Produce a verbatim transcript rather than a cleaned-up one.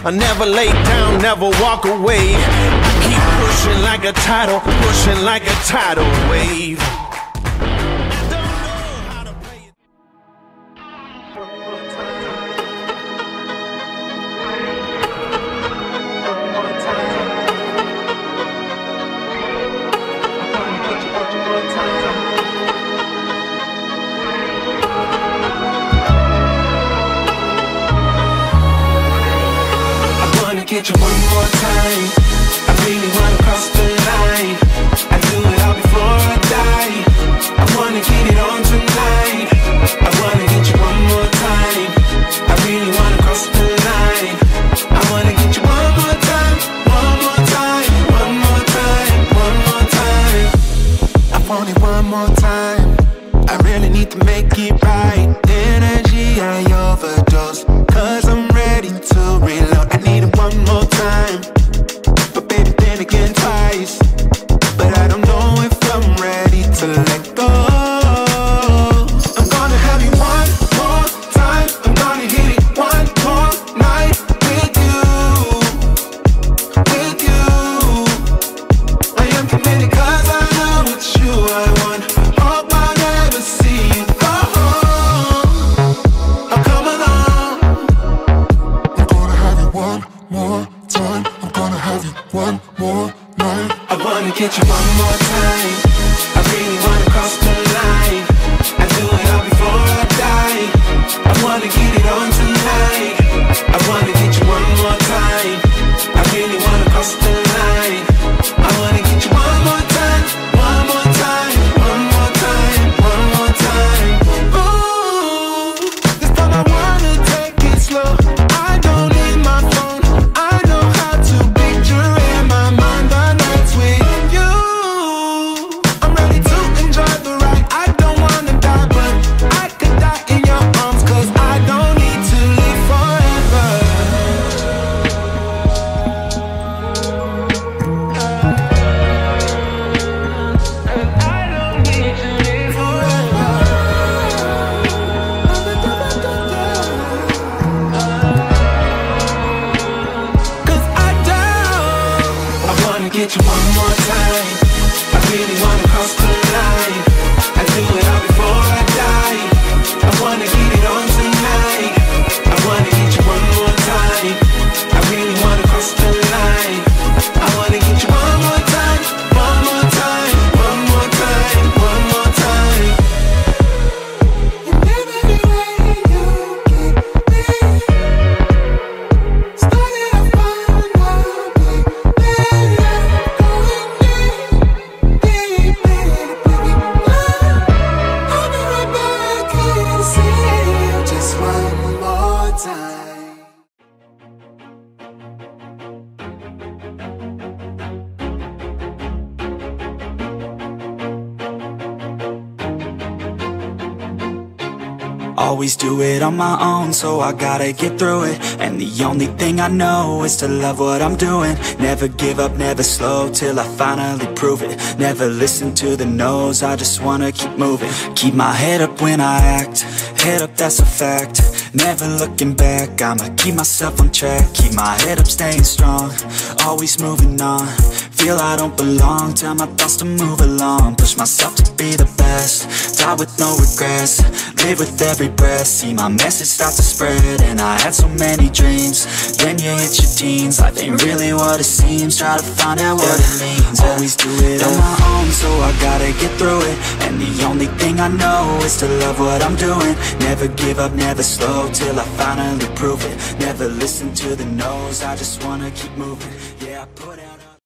I never lay down, never walk away. I keep pushing like a tidal, pushing like a tidal wave. Get you one more time. I really wanna cross the line. I do it all before I die. I wanna get it on tonight. I wanna get you one more time. I really wanna cross the line. I wanna get you one more time, one more time, one more time, one more time. I want it one more time. I really need to make it right. Energy I overdose, cause I'm ready to reload. I need it one more time, but baby then again twice. But I don't know if I'm ready to let go. I'm gonna have you one more time. I'm gonna hit it one more night with you, with you. I am committed cause I know it's you I want. Hope I never see you go home. I'll come along. I'm gonna have you one more time. I'm gonna have you one more night. I wanna get you one more time. I really wanna cross the line. I do it all before I die. I wanna get it on tonight. I wanna get you one more time. I really wanna cross the line. I wanna get you one more time, one more time, one more time, one more time. Ooh, this time I wanna take it slow. I don't need my phone. I know how to picture in my mind the nights with you. I'm ready to enjoy the ride. I don't wanna die, but I could die in your arms, cause I don't need to live forever. I don't need to live forever. Cause I don't. I wanna get you one more time. I really wanna cross the line. I do it all before I die. I wanna get it on tonight. I wanna get you one more time. I really wanna cross the line. I wanna get you one more time, one more time, one more time, one more time. And every way you keep me started off fine, now big, big love going deep, deep, deep, baby love. I'll be right back here to see you just one more time. Always do it on my own, so I gotta get through it. And the only thing I know is to love what I'm doing. Never give up, never slow, till I finally prove it. Never listen to the no's, I just wanna keep moving. Keep my head up when I act, head up, that's a fact. Never looking back, I'ma keep myself on track. Keep my head up, staying strong, always moving on. Feel I don't belong, tell my thoughts to move along. Push myself to be the best, die with no regrets. Live with every breath, see my message start to spread. And I had so many dreams, then you hit your teens. Life ain't really what it seems, try to find out what it means. Always do it on my own, so I gotta get through it. And the only thing I know is to love what I'm doing. Never give up, never slow, till I finally prove it. Never listen to the no's, I just wanna keep moving. Yeah, I put out